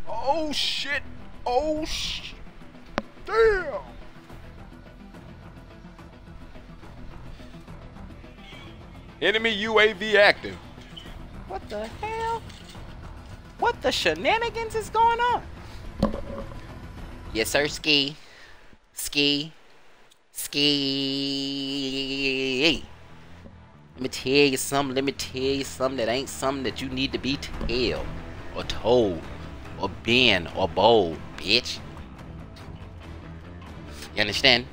Oh shit. Oh shit. Damn. Enemy UAV active. What the hell? What the shenanigans is going on? Yes, sir, ski. Ski. Ski. Let me tell you something. Let me tell you something that ain't something that you need to be told or told or been or bold, bitch. You understand?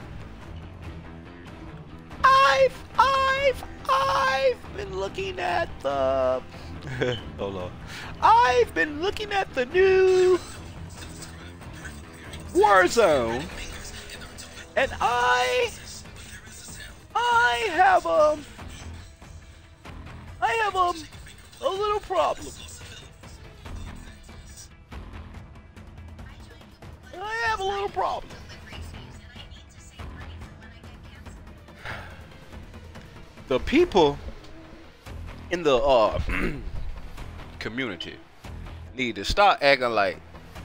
I've been looking at the hold on. I've been looking at the new Warzone, and I have a little problem. I have a little problem. The people in the community need to start acting like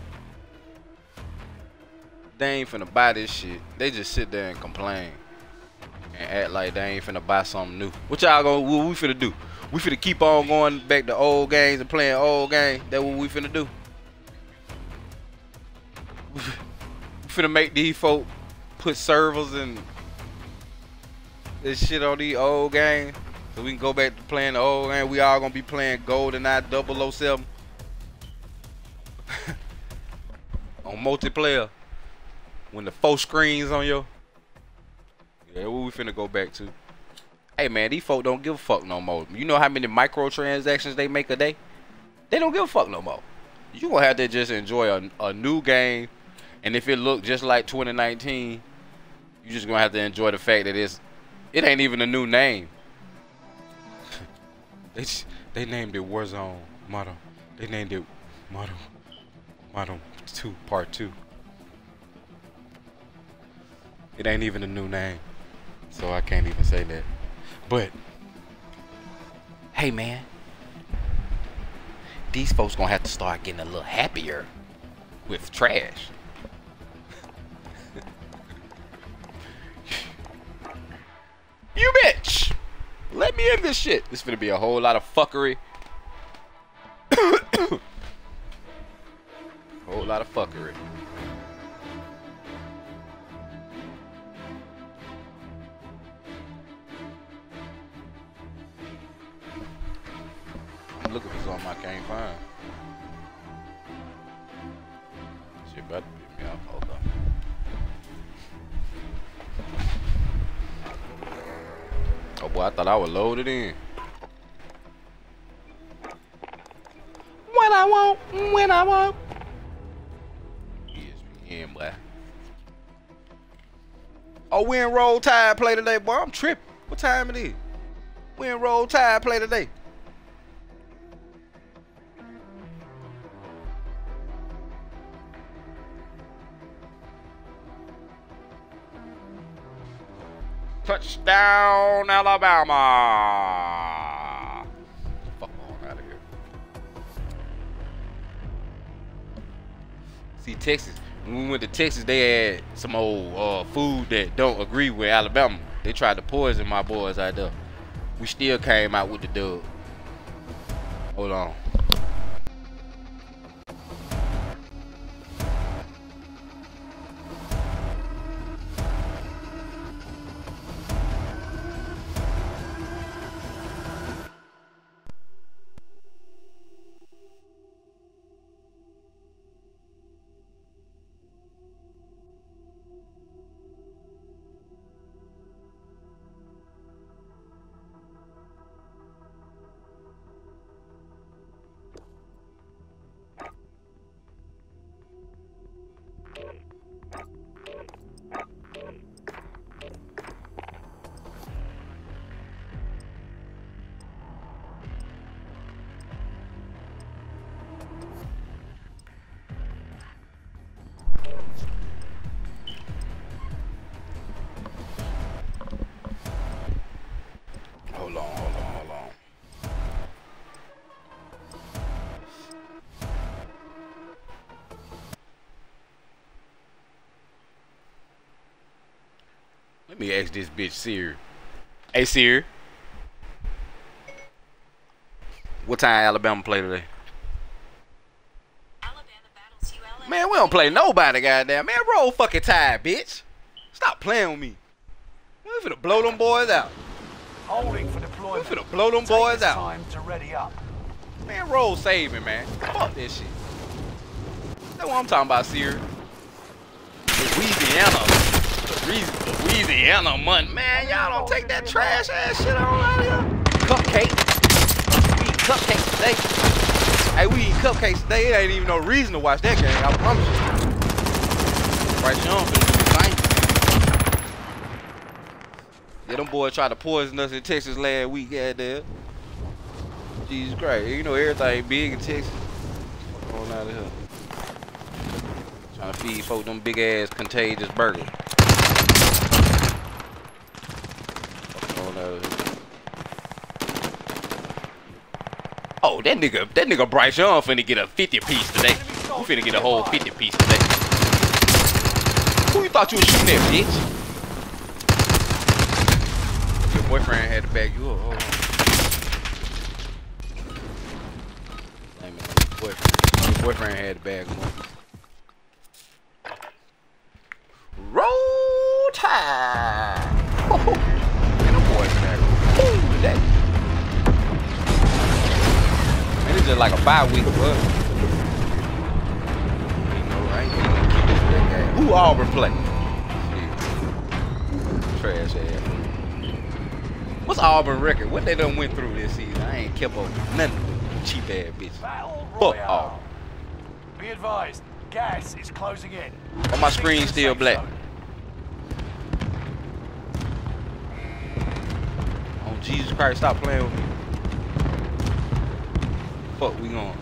they ain't finna buy this shit. They just sit there and complain and act like they ain't finna buy something new. What y'all gonna, what we finna do? We finna keep on going back to old games and playing old games? That what we finna do? We finna make these folk put servers and this shit on these old games so we can go back to playing the old game. We all gonna be playing GoldenEye 007 on multiplayer when the 4 screens on your. Yeah, what we finna go back to? Hey man, these folk don't give a fuck no more. You know how many microtransactions they make a day? They don't give a fuck no more. You gonna have to just enjoy a new game, and if it look just like 2019, you just gonna have to enjoy the fact that it ain't even a new name. They named it Warzone Model. They named it Model 2 Part 2. It ain't even a new name, so I can't even say that. But hey man, these folks gonna have to start getting a little happier with trash. You bitch! Let me in this shit. This finna be a whole lot of fuckery. Whole lot of fuckery. I'm looking for something I can't find. Shit about to pick me up. Hold on. Oh boy, I thought I was loaded in. When I want. ESPN, boy. Oh, we in Roll Tide play today, boy. I'm tripping. What time it is? We in Roll Tide play today. Touchdown, Alabama. Fuck on out of here. See, Texas. When we went to Texas, they had some old food that don't agree with Alabama. They tried to poison my boys out there. We still came out with the dub. Hold on. Let me ask this bitch Siri. Hey Siri. What time Alabama play today? Alabama battles ULM. Man, we don't play nobody, goddamn. Man, roll fucking tide, bitch. Stop playing with me. We finna blow them boys out. Holding for We deployment. finna blow them Take boys this out. time to ready up. Man, roll saving, man. Fuck this shit. That's what I'm talking about, Siri. Louisiana money. Man, y'all don't take that trash ass shit on out here. Cupcake. We eat cupcakes today. Hey, we eat cupcakes today. It ain't even no reason to watch that game. I promise you. Bryce Young finna do the same. Yeah, them boys tried to poison us in Texas last week. Goddamn. Jesus Christ. You know everything big in Texas. What's going on out of here? Trying to feed folk them big ass contagious burgers. Oh, that nigga Bryce Young finna get a 50 piece today. We finna get a whole 50 piece today. Who you thought you was shooting at, bitch? Your boyfriend had to bag you up. Hold on. Your boyfriend had to bag him up. Roll Tide. Man, them boys back. Woo, today. Man, it's just like a bye week, bro. You know, I ain't gonna keep that game. Who Auburn play? Shit. Trash ass. What's Auburn record? What they done went through this season? I ain't kept up with nothing. Cheap ass bitch. Battle Fuck Royale. Auburn. Be advised, gas is closing in. On my screen still black. Oh Jesus Christ, stop playing with me. Fuck, we going.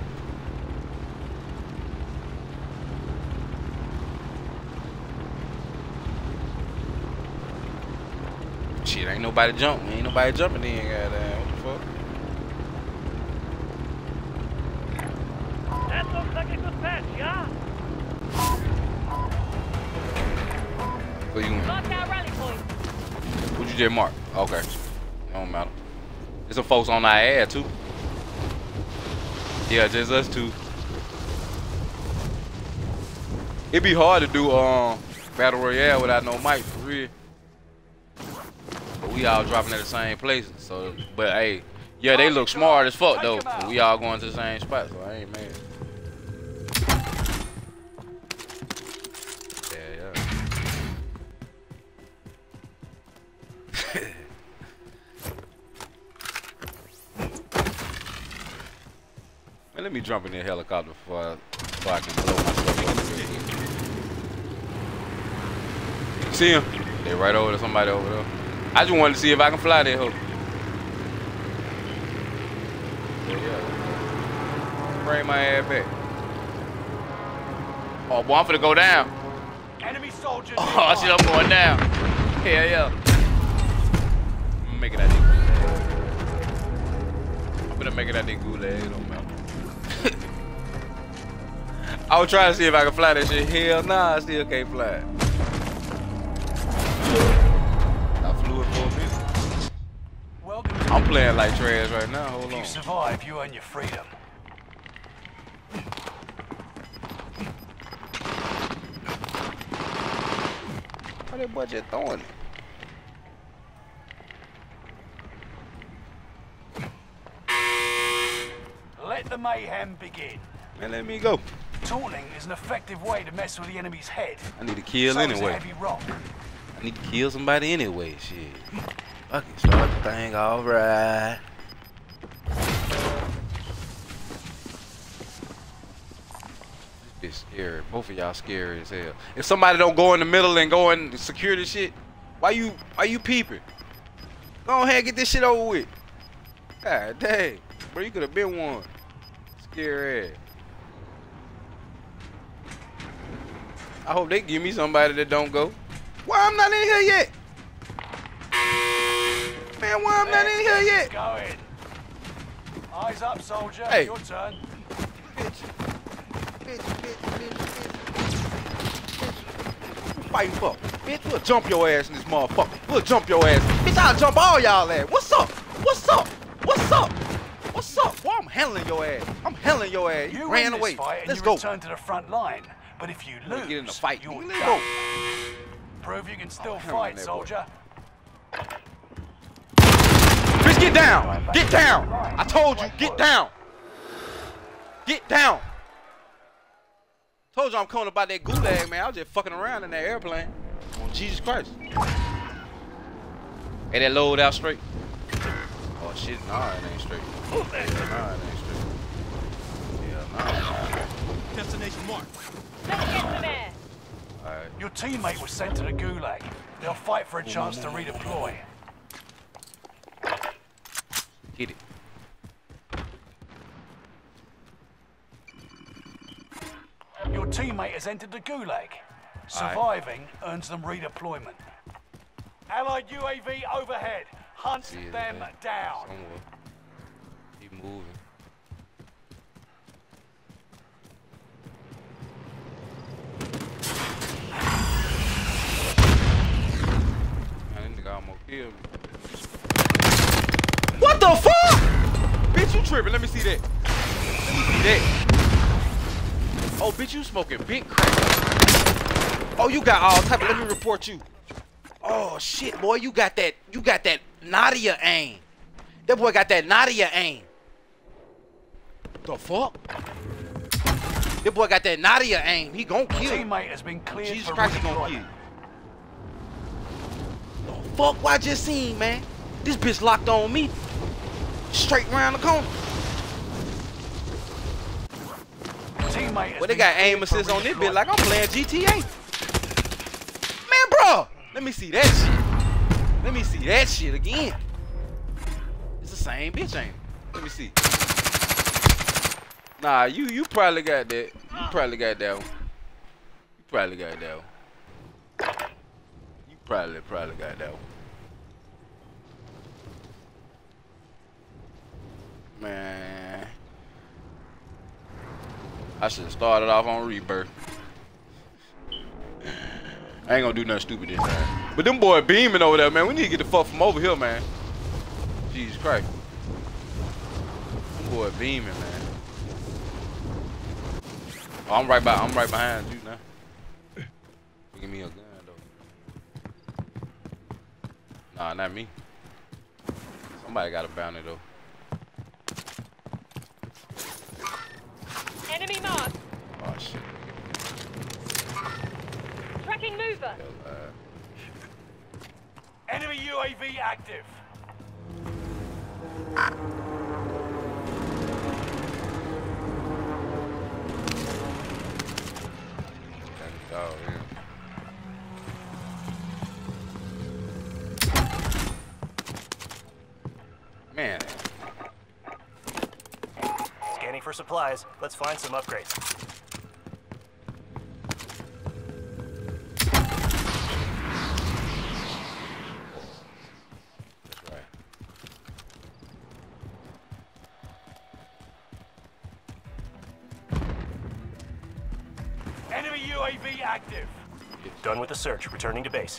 Shit, ain't nobody jumping. Ain't nobody jumping in, goddamn. What the fuck? That looks like a good patch, yeah? Where you went? Lock that rally point. What you just mark? Okay. Don't matter. There's some folks on our ad too. Yeah, just us two. It'd be hard to do Battle Royale without no mic for real. But we all dropping at the same places. So but hey, yeah, they look smart as fuck though. But we all going to the same spot, so I ain't mad. Man, let me jump in the helicopter before I can blow myself up. See him? They right over there, somebody over there. I just wanted to see if I can fly that hoe. Yeah. Bring my ass back. Oh, boy, I'm finna go down. Enemy soldiers. Oh, shit, I'm going down. Hell yeah. I'm making that nigga. I'm gonna make it that nigga gulag. It don't matter. I was trying to see if I could fly that shit. Hell nah, I still can't fly it. I flew it for a minute. Welcome. I'm playing like trash right now. Hold If on. you survive, you earn your freedom. How that boy just throwing it? Let the mayhem begin. Man, let me go. Taunting is an effective way to mess with the enemy's head. I need to kill So is a anyway. heavy rock. I need to kill somebody anyway. Shit. Fucking start the thing. All right. This bitch scary. Both of y'all scary as hell. If somebody don't go in the middle and go and secure this shit, why you peeping? Go ahead and get this shit over with. God dang. Bro, you could have been one. Scary ass. I hope they give me somebody that don't go. Why I'm not in here yet? Man, why I'm not in here yet? Going. Eyes up, soldier. Hey. Your turn. Bitch. Bitch. Who fighting for? bitch. We'll jump your ass in this motherfucker. We'll jump your ass. Bitch, I'll jump all y'all ass. What's up? What's up? What's up? What's up? Boy, I'm handling your ass. I'm handling your ass. You ran away. Let's go. Return to the front line. But if you lose, get in the fight. you're Let's done. go. Prove you can still hell fight, on that soldier. Bitch, get down. Get down. I told you, get down. Get down. Told you I'm coming about that gulag, man. I was just fucking around in that airplane. On Jesus Christ. Hey, that load out straight. Oh shit, nah, it ain't straight. Nah, it ain't straight. Yeah, nah. Destination marked. Let's get some air. Alright. Your teammate was sent to the gulag. They'll fight for a chance to redeploy. Get it. Your teammate has entered the gulag. Surviving earns them redeployment. Allied UAV overhead. Hunt See it, them man. down. Somewhere. Keep moving. Man, that nigga almost killed me. What the fuck? Bitch, you tripping. Let me see that. Let me see that. Oh, bitch, you smoking big crack. Oh, you got all type of, let me report you. Oh shit, boy, you got that Nadia aim. That boy got that Nadia aim. The fuck? That boy got that Nadia aim. He gon' kill you. Teammate has been cleared Jesus for Christ, he gon' kill you. redeployment. The fuck what I just seen, man? This bitch locked on me. Straight around the corner. Teammate has Well, they been got aim cleared for assist on this bitch redeployment. like I'm playing GTA. Man, bro, let me see that shit. Let me see that shit again. It's the same bitch, ain't it? Let me see. Nah, you probably got that. You probably got that one. You probably got that one. You probably got that one. Man, I should have started off on Rebirth. I ain't gonna do nothing stupid this time. But them boy beaming over there, man. We need to get the fuck from over here, man. Jesus Christ. Them boy beaming, man. Oh, I'm right behind you now. Give me a gun though. Nah, not me. Somebody got a bounty though. Enemy mark. Oh shit. Tracking mover. Enemy UAV active. Oh, yeah. Man. Scanning for supplies. Let's find some upgrades. That's right. Enemy UAV active. Done with the search. Returning to base.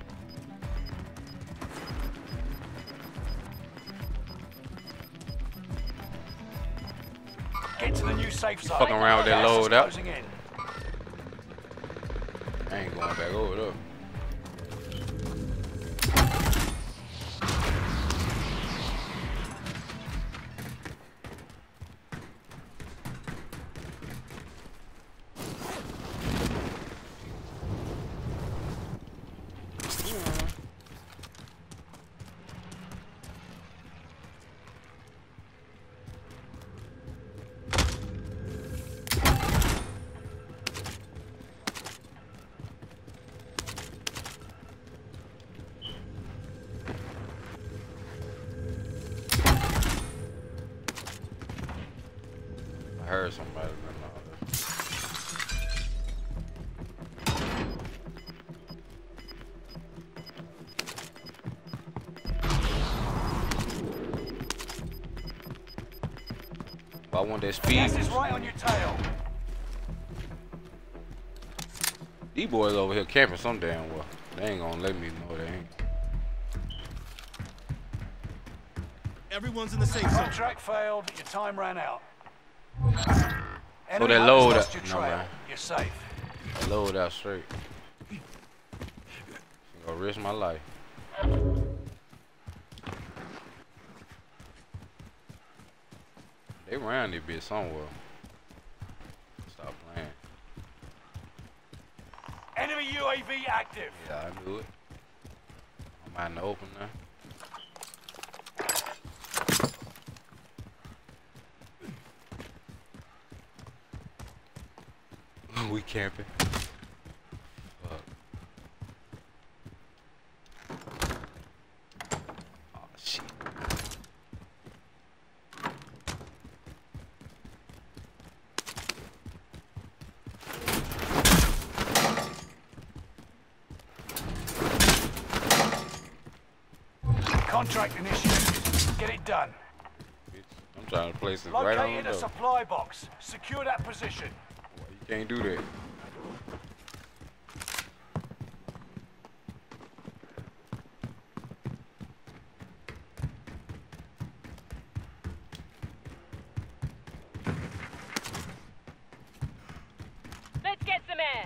Get to the new safe zone. fucking around with that Gas is load up. closing in. I ain't going back over there. I heard somebody. I want that speed. Gas is right on your tail. These boys over here camping some damn well. They ain't gonna let me know they ain't. Everyone's in the safe zone. Contract failed. Your time ran out. So they load lost up. your No, trail. man. You're safe. Load out straight. Gonna risk my life. They ran this bitch somewhere. Stop playing. Enemy UAV active. Yeah, I knew it. I'm out in the open now. We camping. Fuck. Oh shit. Contract initiated. Get it done. I'm trying to place it right on Located the a door. supply box. Secure that position. You can't do that. Let's get some air.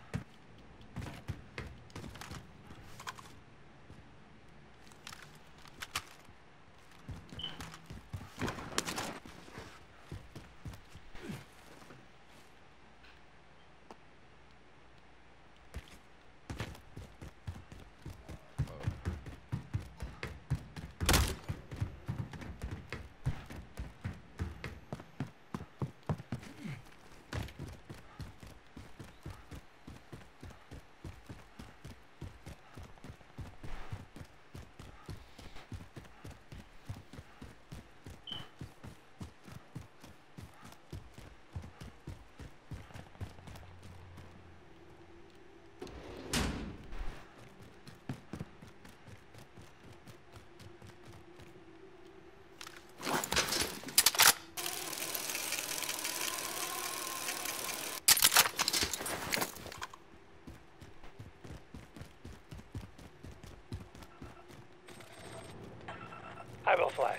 I will fly.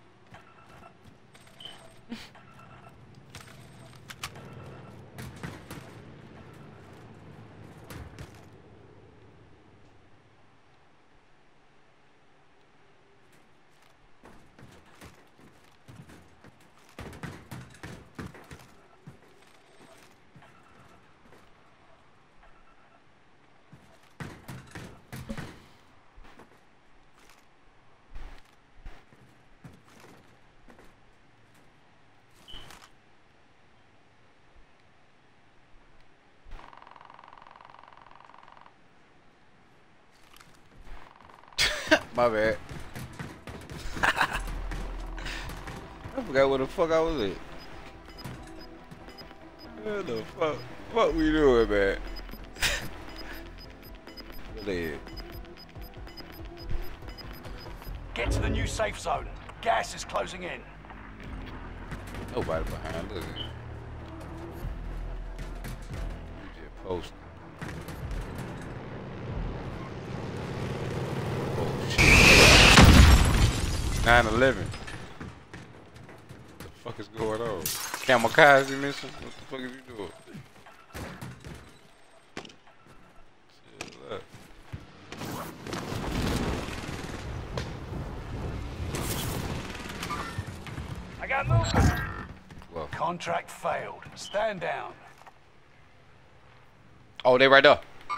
My bad. I forgot where the fuck I was at. What the fuck? What we doing, man? Where they at? Get to the new safe zone. Gas is closing in. Nobody behind. Look at it. You just posted. Oh shit. 9/11. What the fuck is going on? Kamikaze mission? What the fuck is you doing? Chill up. I got movement. Well, Contract failed. Stand down. oh, they right there.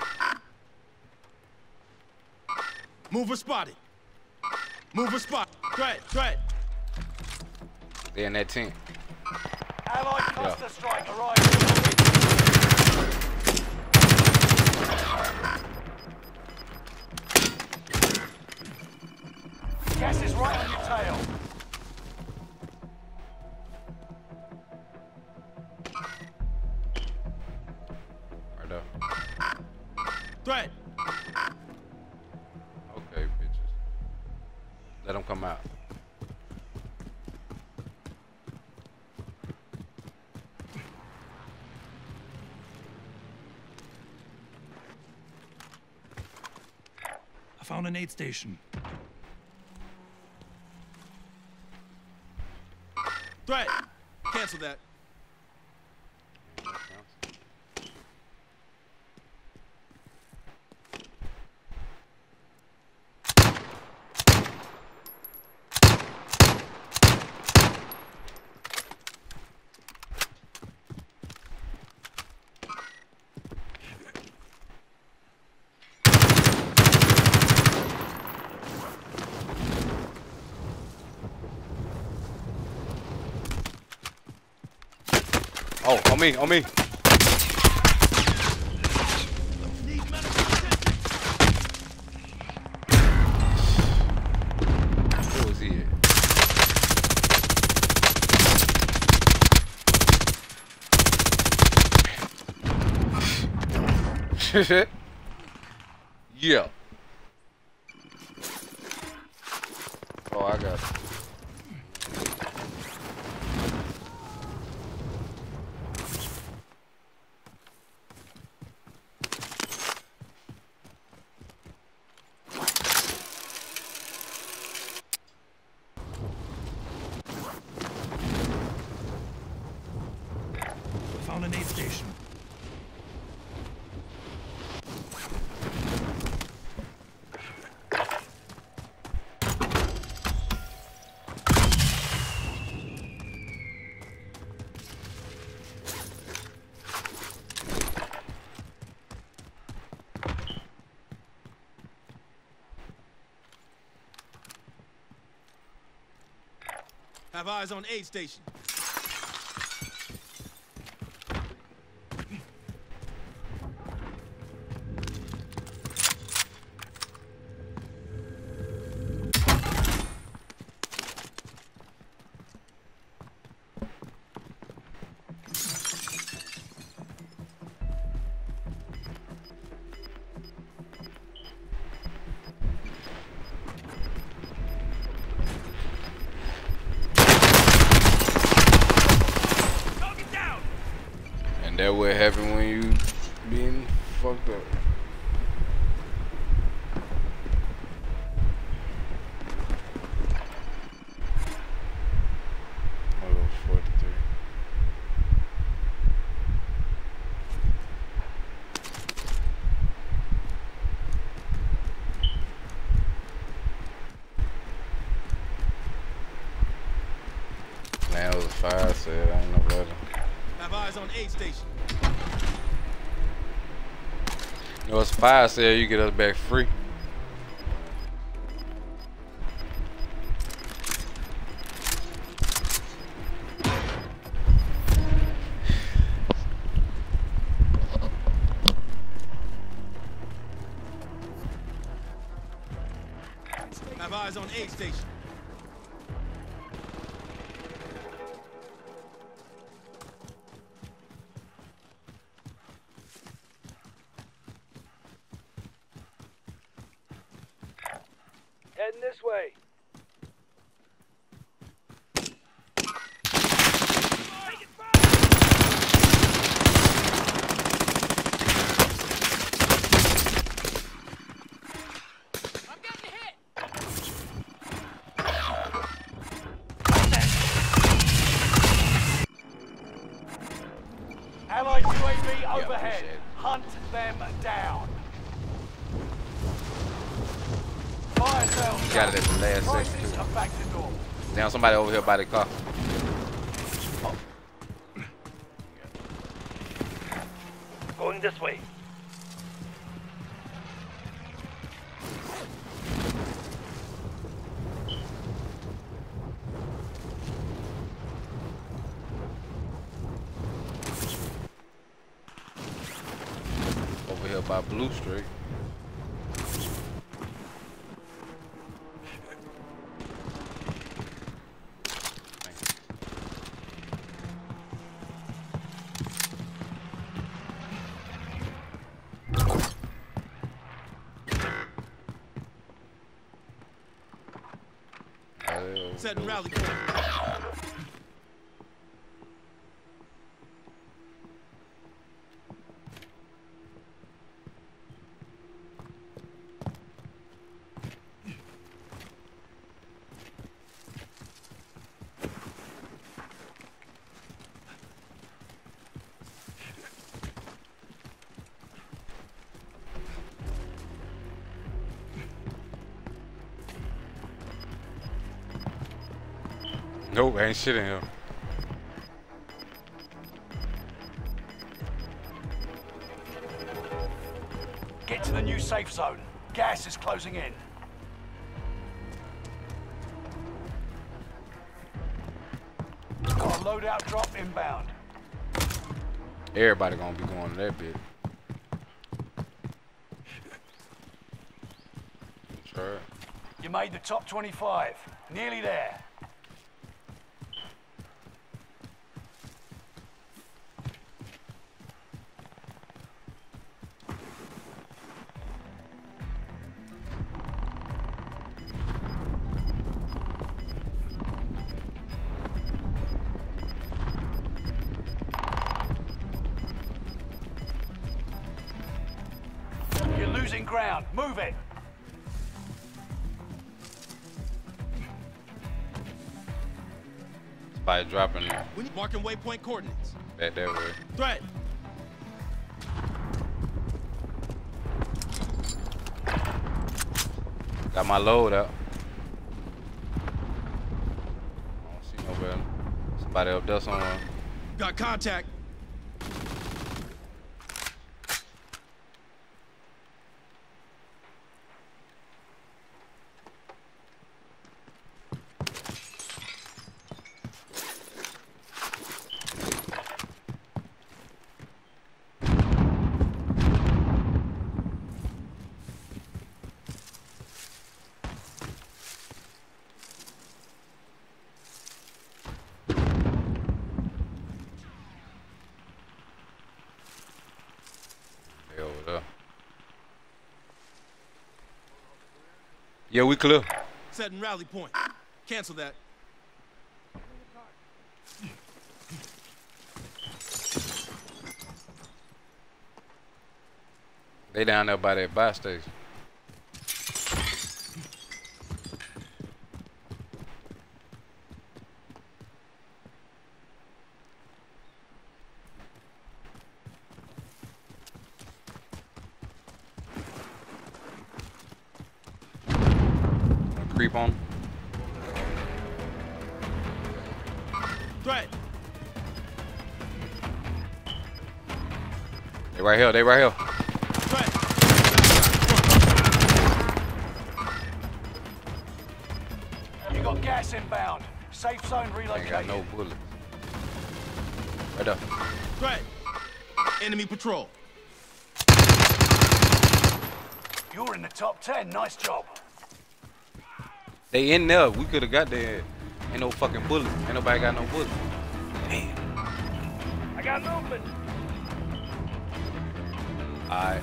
Mover spotted. Mover spot. Threat. They in that tent. Allied cluster strike arriving. Gas is right on your tail. Right there. Threat. Okay, bitches. Let them come out. found an aid station. Threat. Cancel that. Oh, on me, on me. Where was he at? Yeah. Oh, I got it. Found an aid station. Have eyes on aid station. And that what happen when you being fucked up. Model 43. Man, it was a fire sale. I ain't no better. Have eyes on aid station. You know, it's a fire sale. You get us back free. Have eyes on aid station. Heading this way. I'm getting hit! Allied UAV Yeah, overhead. appreciate it. Hunt them down. Fire sales. Got it at the last Prices second, too. are back to normal. Now somebody over here by the car. Going this way. Over here by Blue Street. Set and rally point. Nope, ain't shit in here. Get to the new safe zone. Gas is closing in. Got a loadout drop inbound. Everybody gonna be going to that bit. Try it. You made the top 25. Nearly there. You're losing ground. Move it. By dropping We need marking waypoint coordinates. back that way. Threat. Got my load up. I don't see nobody. Somebody up there somewhere. Got contact. They over there. Yeah, we clear. Setting rally point. Cancel that. They down there by that buy station. Creep on. Threat. They right here. They right here. Threat. You got gas inbound. Safe zone Ain't relocated. got no bullets. Right there. Threat. Enemy patrol. You're in the top 10. Nice job. They in there. We could have got there. Ain't no fucking bullet. Ain't nobody got no bullet. Damn. I got movement. Alright.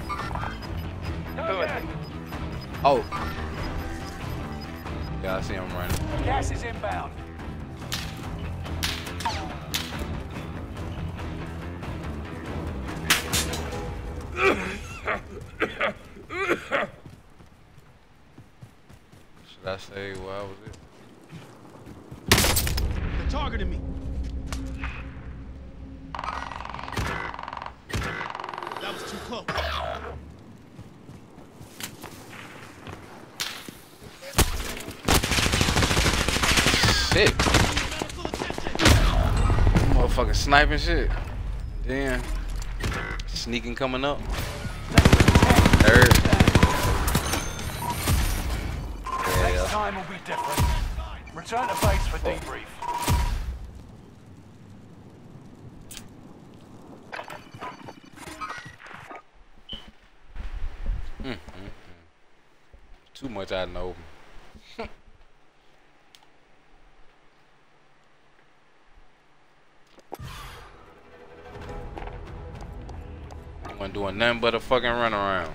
Oh. Yeah, I see him running. Gas is inbound. Should I say why was it? They're targeting me. That was too close. Shit. Medical attention. Motherfucking sniping shit. Damn. Sneaking coming up. Third. Next Yeah. time will be different. Return to base for debrief. Too much out in the open. I wasn't doing nothing but a fucking run around.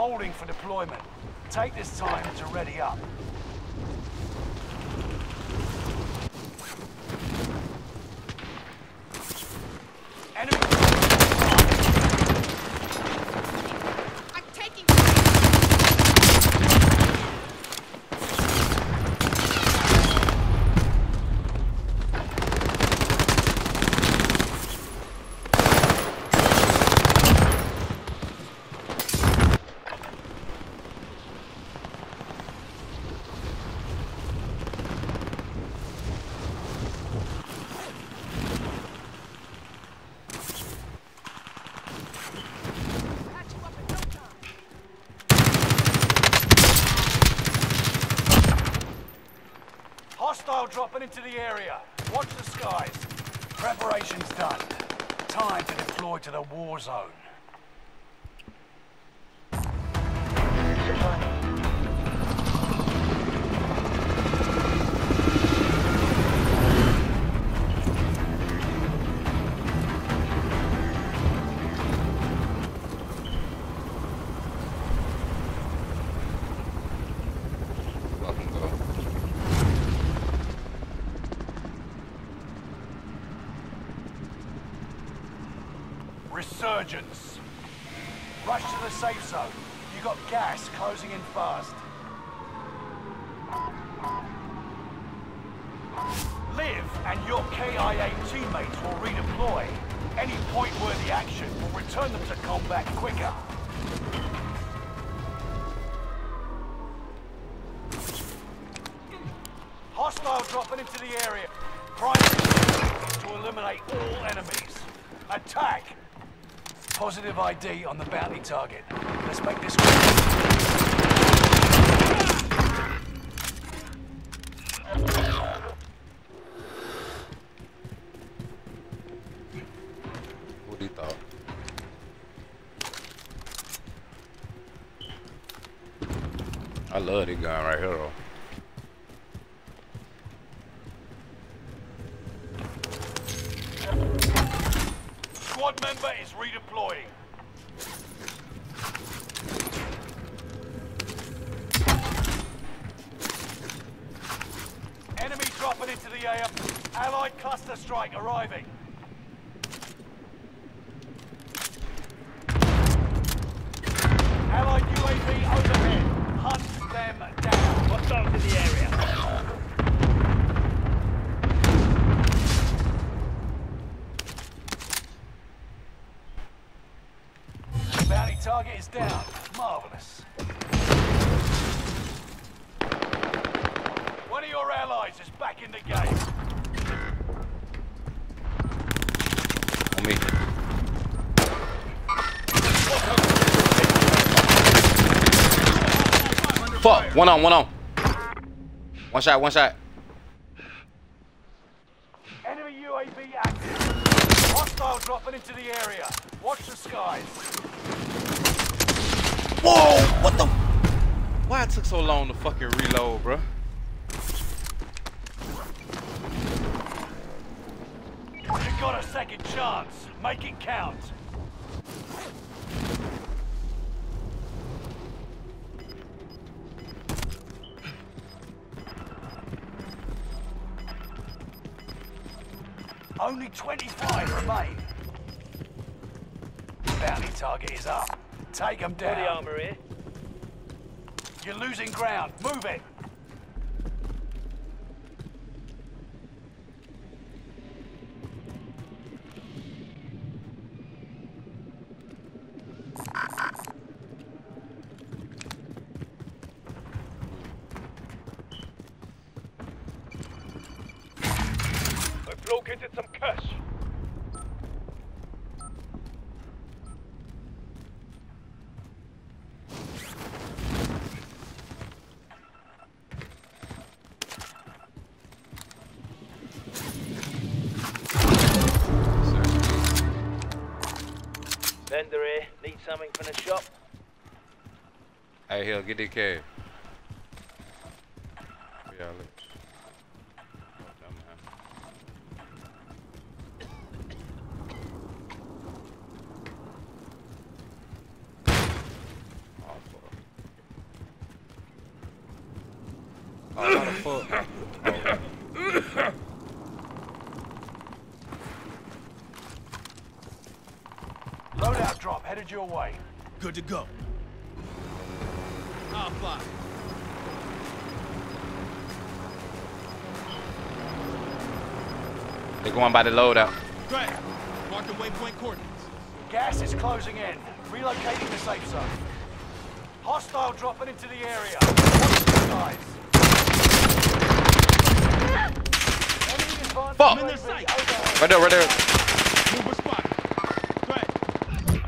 holding for deployment. Take this time to ready up. Enemy. I'm taking patch you up in no time. Hostile dropping into the area. Watch the skies. Preparation's done. Time to deploy to the war zone. Fucking go. Resurgence. Rush to the safe zone. You got gas closing in fast. Liv and your KIA teammates will redeploy. Any point-worthy action will return them to combat quicker. Hostile dropping into the area. Primary is to eliminate all enemies. Attack! Positive ID on the bounty target. Let's make this quick. What he thought? I love this gun right here though. Squad member is redeploying. Enemy dropping into the air. Allied cluster strike arriving. Allied UAV overhead. Hunt them down. Hostiles in the area. Bounty target is down. Marvelous. One of your allies is back in the game. On me. Fuck! One on. One shot. Enemy UAV active. Hostile dropping into the area. Watch the skies. Whoa! What the? Why it took so long to fucking reload, bro? You've got a second chance. Make it count. Only 25 remain. Bounty target is up. Take them down. Body armor here. You're losing ground. Move it. I've located some cash. Vendor here. Need something from the shop? Hey, here, get that cash. Yeah, look. Oh, fuck. fuck? Loadout drop headed your way. Good to go. I'll fly. They're going by the loadout. Greg, mark the waypoint coordinates. Gas is closing in. Relocating the safe zone. Hostile dropping into the area. Watch the skies. Enemy advanced Fuck. I'm in their sight. overhead. Right there, right there. Move with spot. Greg,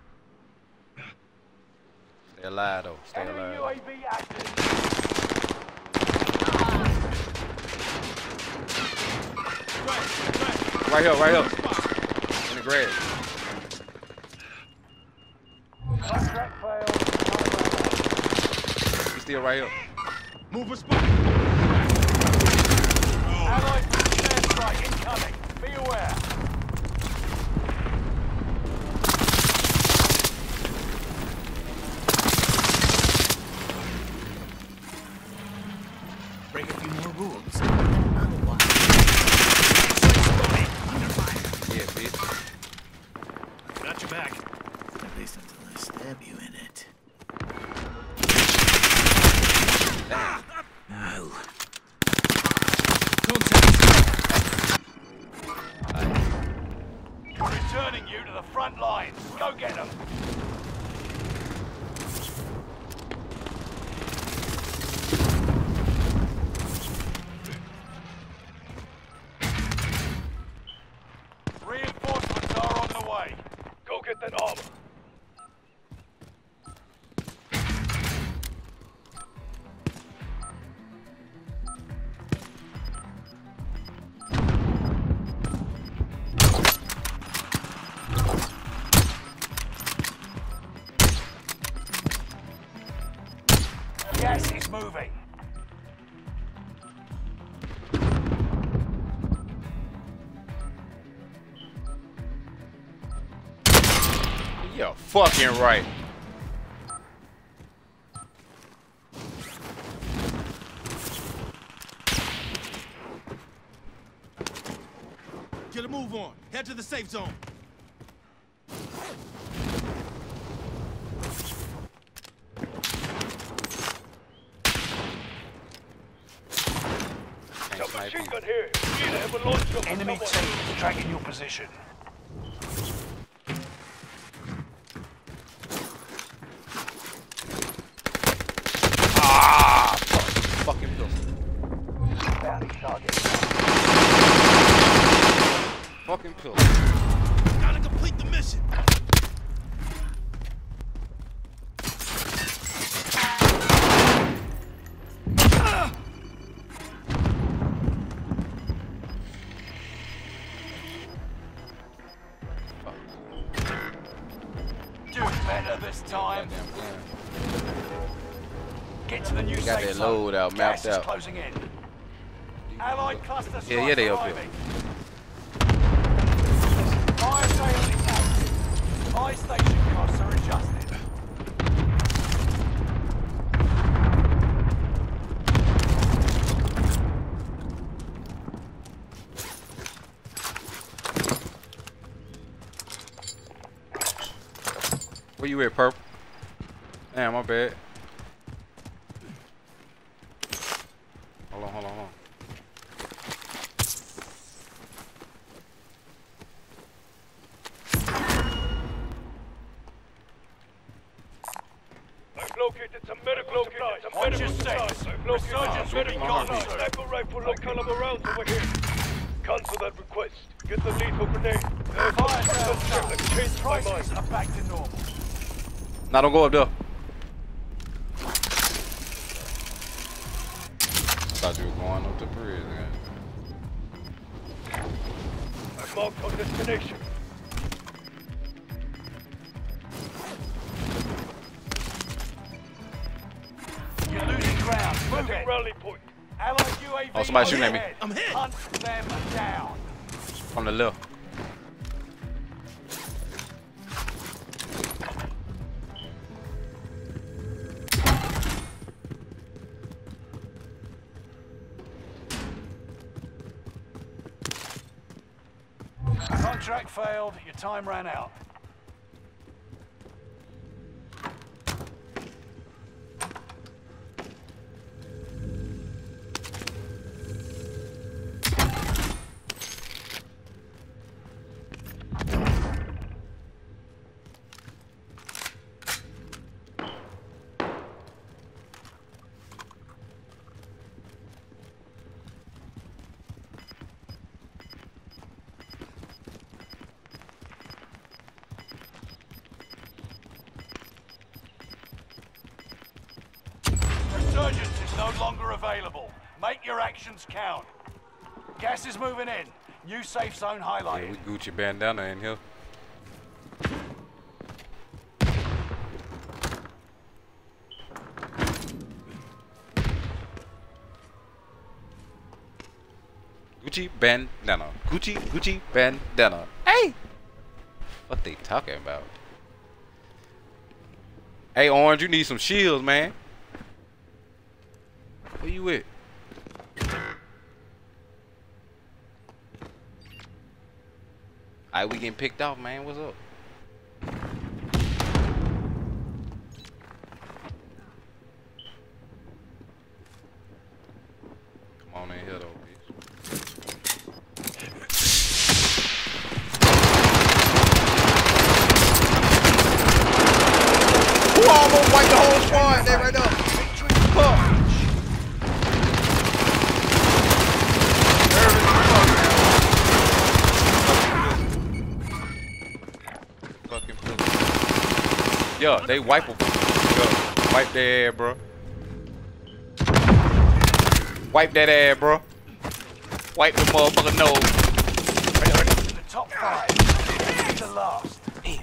Stay alive though. Stay Enemy alive. UAV active. Greg. Right here, right Move here. with spot. In the grave. Contract failed. He's still right here. Move with spot. Allied precision airstrike incoming. Be aware. Break a few more rules. Otherwise. Yeah, bitch. Got your back. At least until I stab you in it. No. Returning you to the front lines. Go get them. Reinforcements are on the way. Go get that armor. Gas is moving. Yeah, fucking right. Get a move on. Head to the safe zone. Machine gun here. We need to have a launch up. Enemy team is tracking your position. Fucking pistol. Bounty target. Fucking pistol. Gotta complete the mission. Do better this time. Get to the new They got safe that zone. loadout Gas mapped is out. closing in. Allied cluster strike Yeah, they up here. arriving. Fire sale is active. Buy station costs are adjusted. Where you at, Purple? Damn, my bad. Hold on, hold on, hold on. I've located some medical supplies. Watch your six. Resurgence will be gone soon. Sniper rifle, low caliber rounds over here. Cancel that request. Get the lethal grenade. Fire sale I've changed my mind. prices are back to normal. Now don't go up there. I thought you were going up the bridge, man. I've marked our destination. You're losing ground. Move Setting it. rally point. Allied UAV. Oh, somebody shooting at me. overhead. I'm hit. Hunt them down. On the left. Extract failed. Your time ran out. Resurgence is no longer available. Make your actions count. Gas is moving in. New safe zone Yeah, highlighted. we Gucci bandana in here. Gucci bandana. Gucci bandana. Hey! What they talking about? Hey, Orange, you need some shields, man. Where you at? Alright, we getting picked off, man. What's up? Come on in here, though, bitch. Who almost wiped the whole squad? They right up. Huh. Yeah, they wipe them. Yeah, wipe their ass, bro. Wipe that ass, bro. Wipe the motherfucker nose. The top 5. This is the last.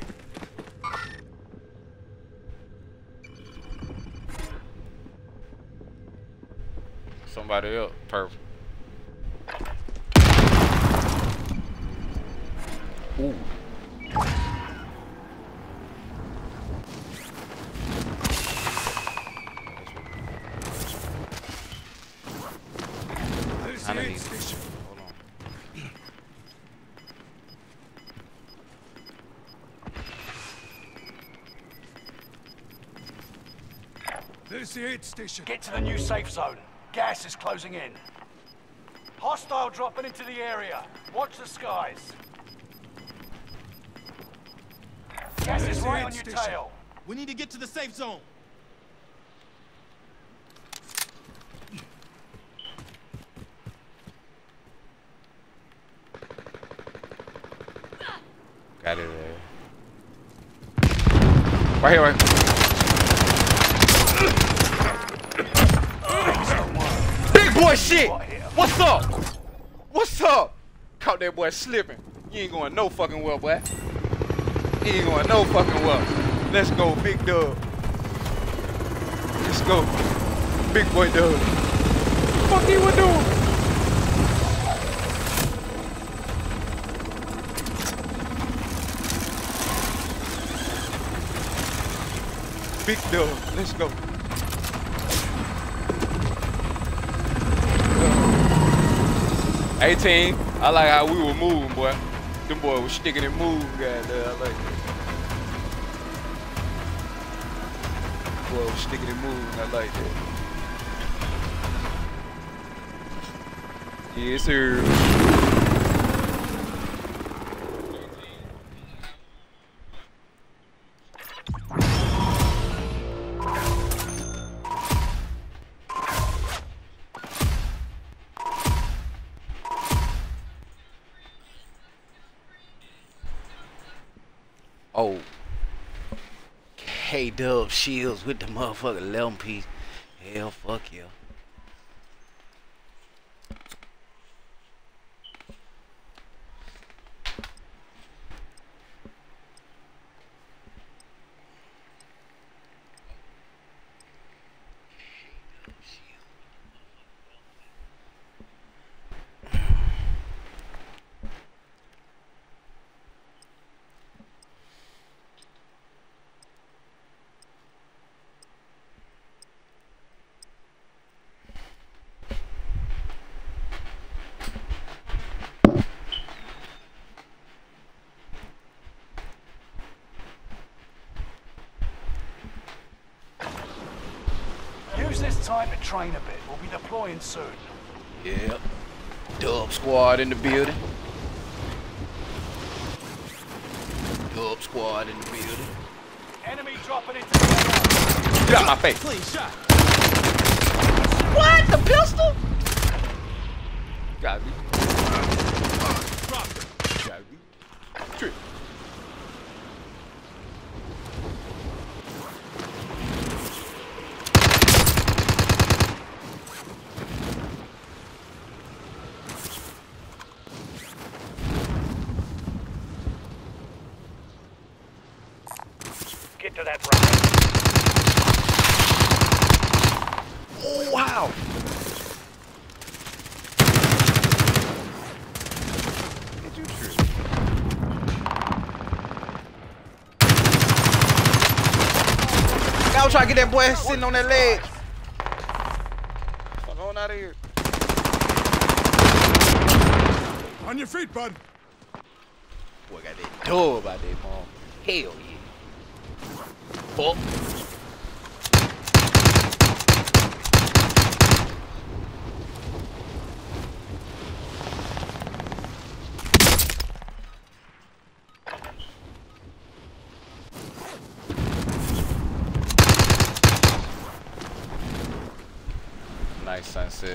Somebody else. Perfect. Ooh. Kinda need. Hold on. There's the aid station. Get to the new safe zone. Gas is closing in. Hostile dropping into the area. Watch the skies. Gas is right on your tail. We need to get to the safe zone. Got it there. Right here, right. Big boy shit! What's up? What's up? Caught that boy slipping. You ain't going no fucking well, boy. You ain't going no fucking well. Let's go, big dub. Let's go. Big boy dub. Fuck you were doing? Big dub. Let's go. 18. I like how we were moving, boy. Them boy was sticking and moving, goddamn. I like that. Boy was sticking and moving. I like that. Yes, sir. Oh, K-Dub shields with the motherfucking 11 piece. Hell, fuck yeah. It's time to train a bit. We'll be deploying soon. Yep. Dub squad in the building. Dub squad in the building. Enemy dropping into the area. Get out my face. Clean shot. What? The pistol? Got me. Drop it. Got me. Trip. Get to that rock. Oh, wow. Did you trip? I was trying to get that boy sitting on that ledge. Fuck on out of here. On your feet, bud. Boy got that dub out there, mom. Hell yeah. Oh. Nice sunset.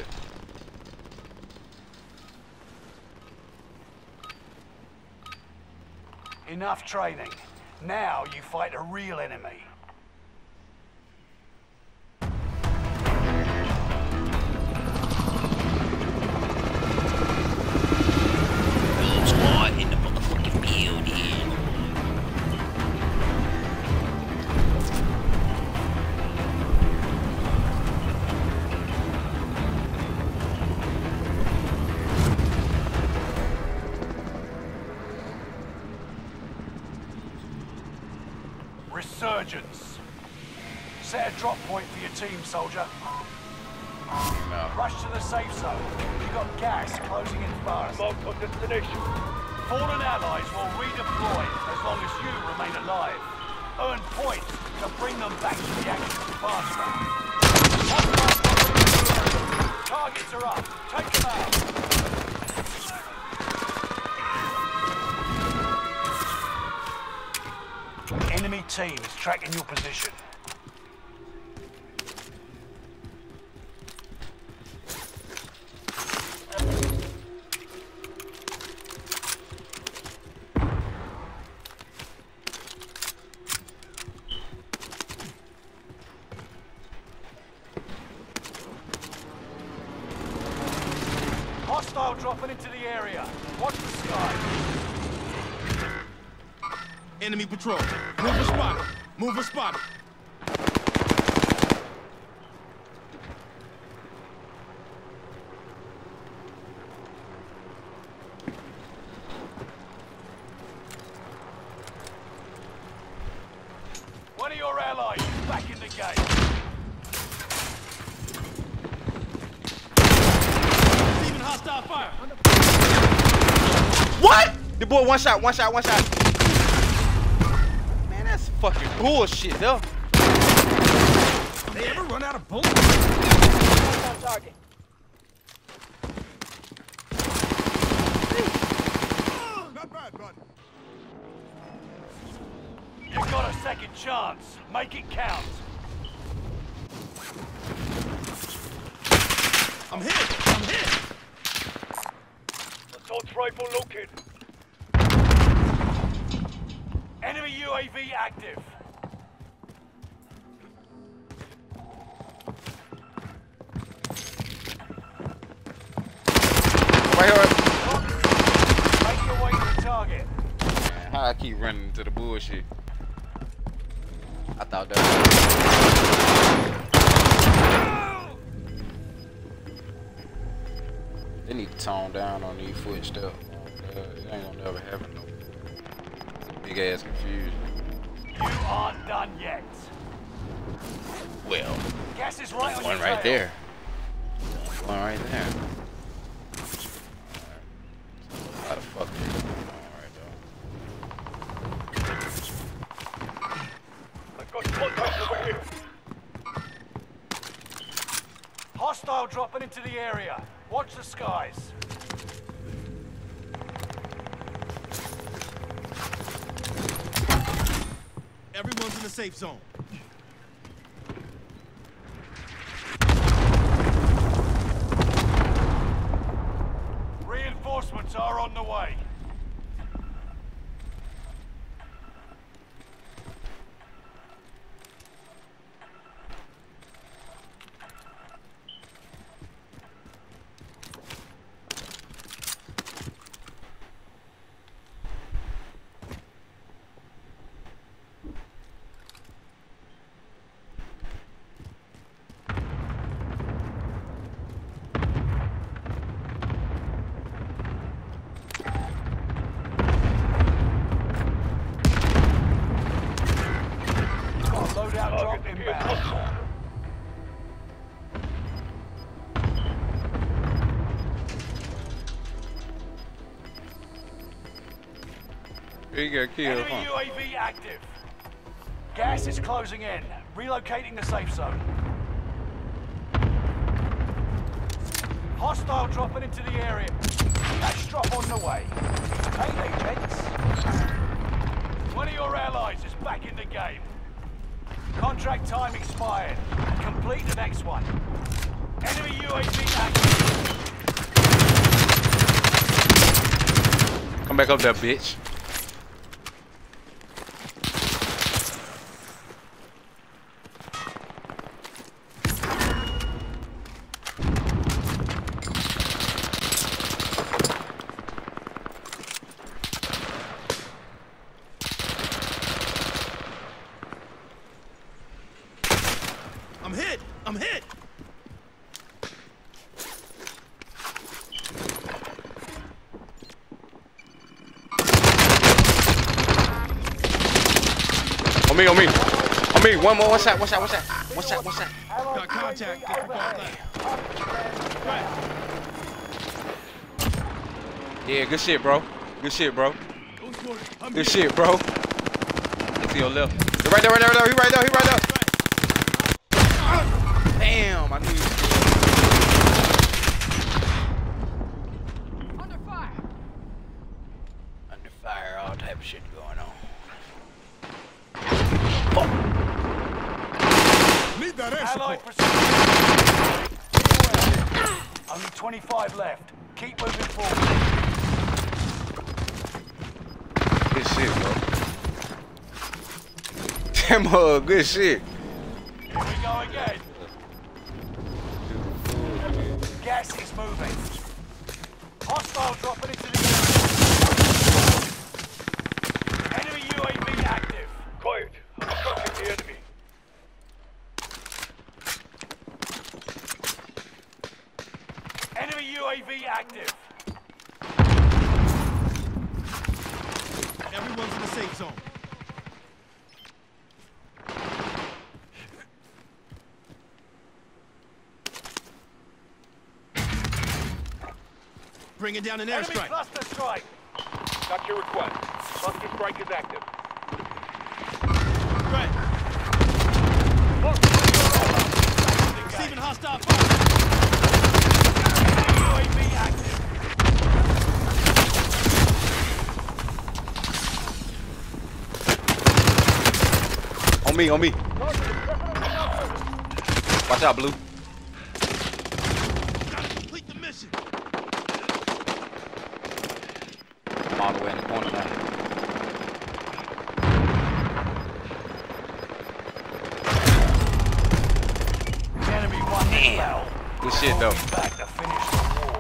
Enough training. Now you fight a real enemy. Squad in the motherfucking building. Resurgence. Set a drop point for your team, soldier. No. Rush to the safe zone. You got gas closing in fast. Mark on destination. Fallen allies will redeploy as long as you remain alive. Earn points to bring them back to the action faster. Targets are up. Take them out. Enemy team is tracking your position. Hostile dropping into the area. Watch the sky. Enemy patrol. Move a spot. Move a spot. One of your allies is back in the game. Receiving hostile fire. What? The boy one shot, one shot, one shot. Man, that's fucking bullshit, though. They ever run out of bullets? On target. Not bad, bud. You've got a second chance. Make it count. I'm hit. I'm hit. Assault rifle located. Enemy UAV active. Right here. Make your way to the target. Man, how I keep running into the bullshit? I thought that. They need to tone down on these footsteps. It ain't gonna never happen no. Big ass confusion. You aren't done yet. Well, Gas is right on your one right trail. there. One right there. A lot of fuckery going on right I've got contact over here. dropping into the area. Watch the skies. Everyone's in the safe zone. Reinforcements are on the way. Loadout drop inbound. You got killed, Enemy huh? UAV active. Gas is closing in. Relocating the safe zone. Hostile dropping into the area. Cash drop on the way. Hey, gents. One of your allies is back in the game. Contract time expired. Complete the next one. Enemy UAV active. Come back up there, bitch. I'm hit! I'm hit! On me, on me. On me. One more. What's that? What's that? What's that? What's that? What's that? Got contact. Get the ball back. Yeah, good shit, bro. Good shit, bro. Go for it. I'm Good here. shit, bro. Look to your left. He right there, right there, right there. He right there, he right there. Damn, I knew you. Under fire. Under fire, all type of shit going on. Need that air Allied support. precision. Only 25 left. Keep moving forward. Good shit, bro. Damn, good shit. Here we go again. Gas is moving. Hostile dropping into the area. Enemy UAV active. Quiet. I'm tracking the enemy. Enemy UAV active. Everyone's in the safe zone. Bringing down an Enemy airstrike. cluster strike. Got your request. Cluster strike is active. Right. Receiving hostile fire. UAV active. On me, on me. Watch out, Blue. Gotta complete the mission. I'm all the way in the corner now. Enemy won this battle. Good shit, though. Back to finish the war.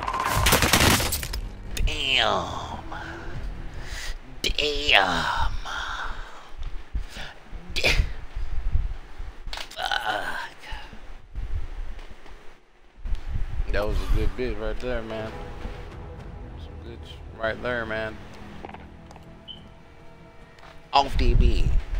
Damn. Damn. That was a good bit right there, man. Some good right there, man. Off DB.